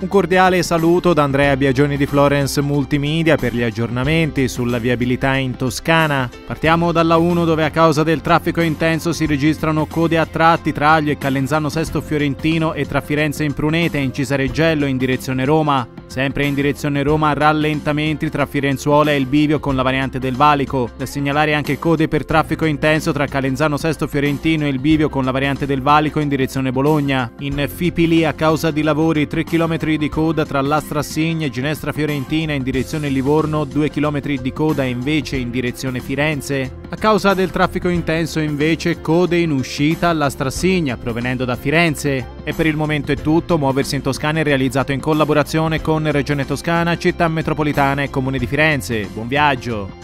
Un cordiale saluto da Andrea Biagioni di Florence Multimedia per gli aggiornamenti sulla viabilità in Toscana. Partiamo dalla 1 dove a causa del traffico intenso si registrano code a tratti tra Aglio e Calenzano Sesto Fiorentino e tra Firenze Imprunete in Cisareggello in direzione Roma. Sempre in direzione Roma rallentamenti tra Firenzuola e il Bivio con la variante del Valico. Da segnalare anche code per traffico intenso tra Calenzano Sesto Fiorentino e il Bivio con la variante del Valico in direzione Bologna. In Fipili a causa di lavori 3 km di coda tra Lastra Signa e Ginestra Fiorentina in direzione Livorno, 2 km di coda invece in direzione Firenze. A causa del traffico intenso invece code in uscita all'Astra Signa provenendo da Firenze. E per il momento è tutto. Muoversi in Toscana è realizzato in collaborazione con Regione Toscana, Città Metropolitana e Comune di Firenze. Buon viaggio!